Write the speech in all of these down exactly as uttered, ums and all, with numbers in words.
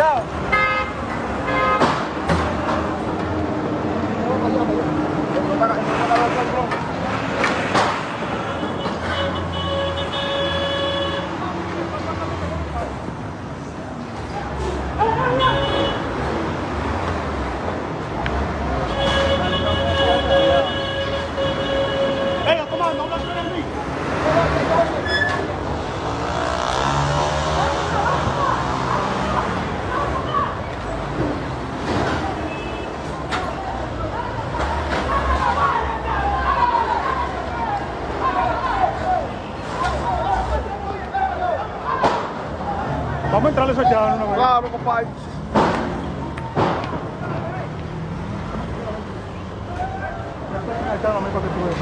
Vamos a entrarle eso ya, ¿no? Claro, compadre. Ahí está, no me para que tú veas.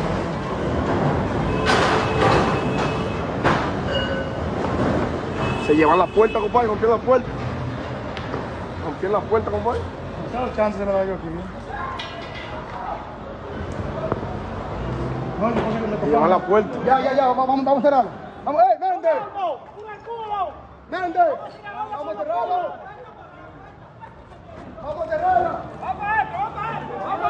Se llevan la puerta, compadre, rompieron la puerta. Rompieron la puerta, compadre. ¿Cuántas chances se me da yo aquí? No, yo pensé que le Se llevan la puerta. Ya, ya, ya, vamos, vamos, vamos a cerrarla. Vamos, ¡eh, Mende! ¡Mende! ¡Vamos a cerrarla! ¡Vamos a cerrarla! ¡Vamos a esto, vamos a esto! ¡Vamos a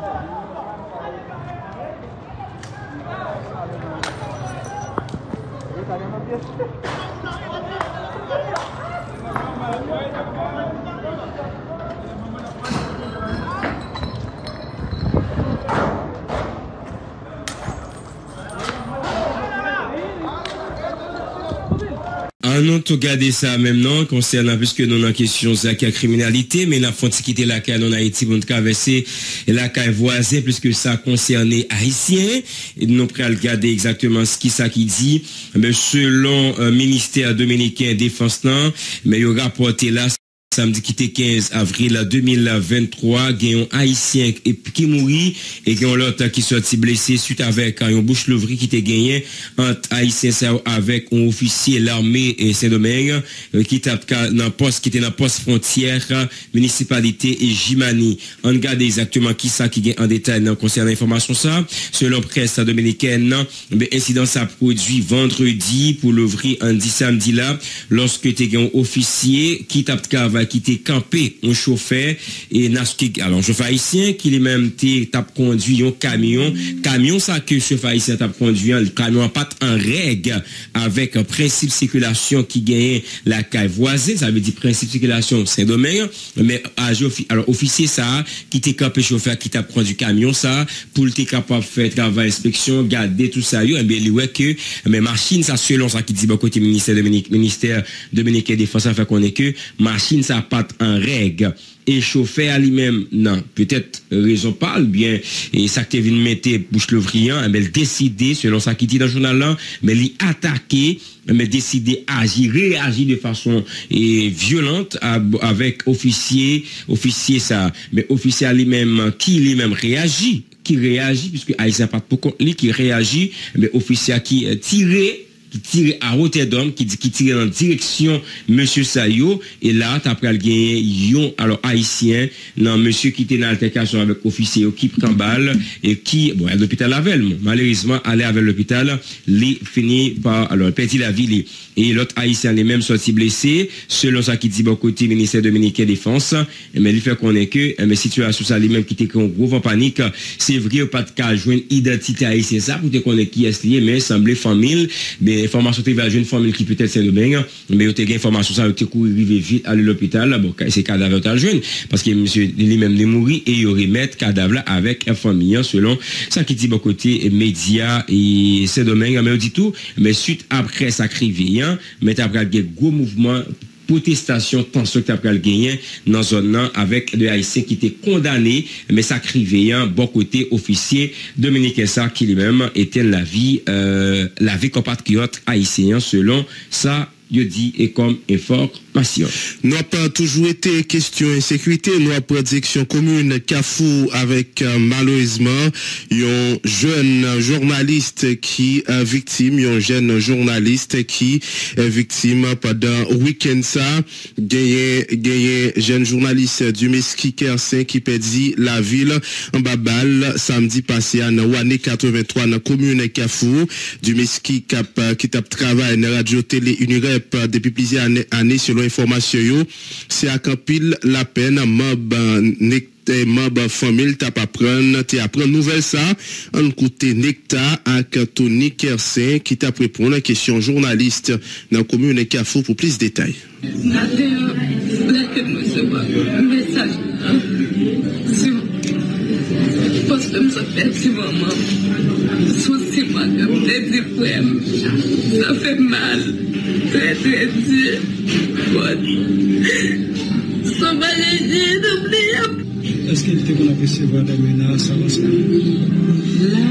esto! Ah non, tout garder ça même non, concernant, puisque nous avons question de la criminalité, mais la frontière qui était là, car en Haïti, pour nous traverser la caille voisine, puisque ça concernait Haïtiens, et nous pourrons regarder exactement ce qui ça qui dit, mais selon le euh, ministère dominicain défense, non, mais il y a rapporté là, samedi qui était quinze avril deux mille vingt-trois, il y a un haïtien qui mourit et il y a l'autre qui sorti blessé suite avec un bouche l'ouvri qui était gagné entre haïtien avec un officier l'armée et Saint-Domingue qui était dans poste qui était dans poste frontière municipalité et Jimani. On regarde exactement qui ça qui est en détail concernant l'information ça. Selon presse dominicaine, l'incident ça produit vendredi pour l'ouvrir un dit samedi là lorsque était un officier qui tape qui était campé un chauffeur et alors chauffeur haïtien qui lui même t'a conduit un camion camion ça que chauffeur haïtien t'a conduit le camion pas en règle avec un principe de circulation qui gagne la caille voisine, ça veut dire principe de circulation Saint-Domingue, mais alors officier ça qui était campé chauffeur qui t'a conduit camion ça pour être capable de faire travail inspection garder tout ça yo et bien il ouais que mais machine ça selon ça qui dit bon côté ministère dominicain ministère dominicain défense ça fait qu'on est que machine ça pas en règle et chauffeur lui-même non peut-être raison parle bien et ça que vient mettre bouche l'ouvrier mais il décider selon ça qui dit dans le journal là mais il attaquer mais décider agir réagir de façon et violente avec officier officier ça mais officier lui-même qui lui-même réagit qui réagit puisque Haïtien pas pour compte lui qui réagit mais officier qui tiré qui tire à Rotterdam, qui qui tire dans direction monsieur Sayo et là t'as pris le gagner yon alors haïtien non monsieur qui était dans altercation avec officier qui prend balle et qui bon à l'hôpital avec malheureusement aller avec l'hôpital li fini par alors perdit la vie et l'autre haïtien les mêmes sorti blessé selon ça qui dit bon côté ministère dominicain défense mais il fait qu'on est que mais situation ça lui même qui était en gros en panique c'est vrai pas de cas joindre identité haïtien ça pour te connaître qui est lié mais semblait famille mais information tu vas jeune famille qui peut-être Saint-Domingue mais tu as information ça tu couru arriver vite aller à l'hôpital bon c'est cadavre tu jeune parce que monsieur lui-même il mourir et il remettre cadavre avec la famille selon ça qui dit bon côté médias et Saint-Domingue mais on dit tout mais suite après ça crivé mais tu as pris un gros mouvement protestation tension que tu as pris le gagner dans zone avec des haïtiens qui étaient condamnés mais ça crivé un bon côté officier Dominique ça qui lui-même était la vie euh, la vie compatriote haïtien selon ça je dis et comme information. Nous n'avons pas toujours été question insécurité, nous avons prédiction commune Kafou avec euh, malheureusement un jeune journaliste qui est victime, un jeune journaliste qui est victime pendant le week-end ça, gagné gagné jeune journaliste du Meski Kersin qui perdit la ville en Babal samedi passé en année quatre-vingt-trois dans la commune Kafou du Meski qui qui tape travail dans radio télé Unirep depuis plusieurs années selon information, c'est à Campil la peine, mob Nectar, mob famille, t'as pas prendre, t'as apprendre nouvelle ça, en côté Nectar avec Tony Kersin qui t'a répondu à la question journaliste dans la commune de Kafou pour plus de détails. Parce que ça fait si maman, souci madame, des problèmes, ça fait mal, très très dur. Ça va l'aider d'oublier. Est-ce qu'il était qu'on a pu recevoir des menaces? Là,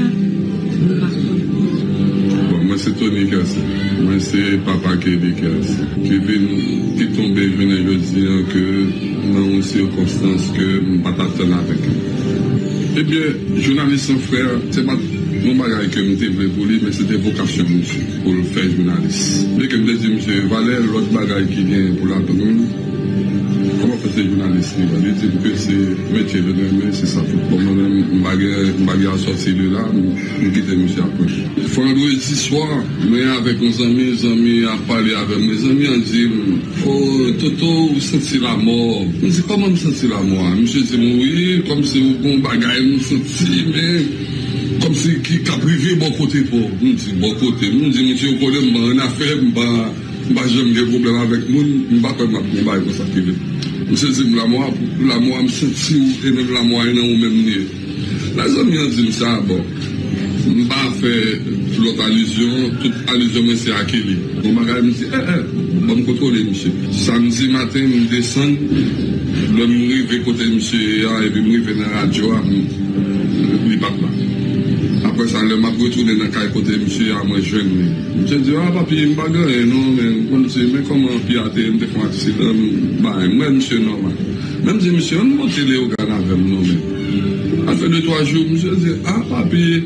bon, moi c'est Tony Kersin, moi c'est papa qui est Kersin, qui est qui tombé, je venais de dire que dans une circonstance que je ne peux pas t'attendre avec. Eh bien, journaliste sans frère, c'est pas mon bagage que je voulais pour lui, mais c'était vocation, monsieur, pour le faire journaliste. Dès que je me dis, monsieur, Valère, l'autre bagage qui vient pour la commune, comment faire journaliste? Il va dire que c'est métier de demain, c'est ça. Pour moi-même, je bagage sorti de là, je quitte monsieur après. Il faut un vendredi soir, mais avec mes amis, mes amis, à parler avec mes amis, on dit, oh, Toto, vous sentez la mort. Je dis, comment me sentir la mort? Monsieur dit, oui, comme si vous bon bagage, nous sentez, mais comme si qui a privé bon côté pour. Je dis, bon côté. Je dis, monsieur, vous connaissez une affaire, je n'ai jamais de problème avec moi, je ne vais pas faire ma combat pour ça. Monsieur dit, la mort, la mort, je me sens et même la mort, elle est au même niveau. La zone, on dit, ça, bon, je ne vais pas faire l'autre allusion, toute allusion, mais c'est à Kelly. Mon bagage me dit, eh, eh, je vais me contrôler, monsieur. Samedi matin, je descends, je me vais côté monsieur, et puis je vais dans la radio, je ne pas là. Après ça, je m'a retourné dans le côté monsieur, à moi jeune. Je dis, ah, papi, je ne pas gagner, non, mais, mais comment pirater, je me fais un accident, bah, moi, monsieur, normal. Même si monsieur, on ne monte les organes avec nous, mais, après deux, trois jours, monsieur dit, ah, papi,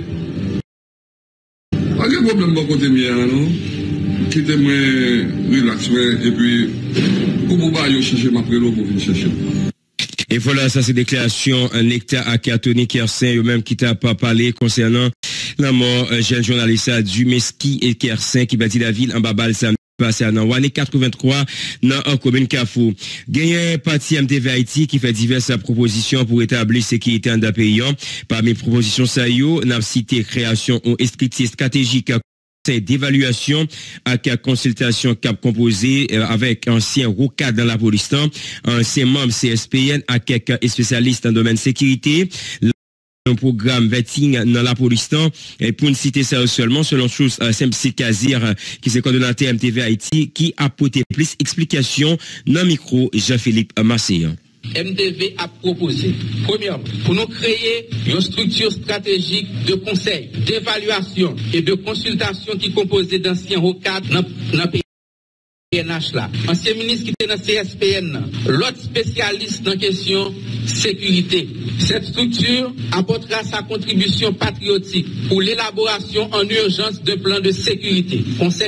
pas de problème de côté mien, non? Quittez-moi, relax, et puis, pour vous, je chercher ma prélo pour venir chercher. Et voilà, ça c'est déclaration un Nectar à Tony Kersin, eux-mêmes qui t'a pas parlé concernant la mort jeune journaliste du Meski et Kersin qui bâtit la ville en Babal samedi passé à l'année quatre-vingt-trois dans la commune Kafou. Gagné parti M T V Haïti qui fait diverses propositions pour établir sécurité en payant. Parmi les propositions ça yo, n'a cité création ou escriture stratégique d'évaluation avec consultation cap composé avec ancien rocade dans la police, ancien membre C S P N avec quelques spécialistes en domaine sécurité. Un programme vetting dans la police, et pour ne citer ça seulement, selon chose, Semsi Kazir, qui est coordonnateur M T V Haïti, qui a apporté plus d'explications dans le micro Jean-Philippe Massé. M T V a proposé, premièrement, pour nous créer une structure stratégique de conseil, d'évaluation et de consultation qui est composée d'anciens rocades dans le pays. P N H là. Ancien ministre qui était dans C S P N, l'autre spécialiste dans question sécurité. Cette structure apportera sa contribution patriotique pour l'élaboration en urgence de plans de sécurité. Conseil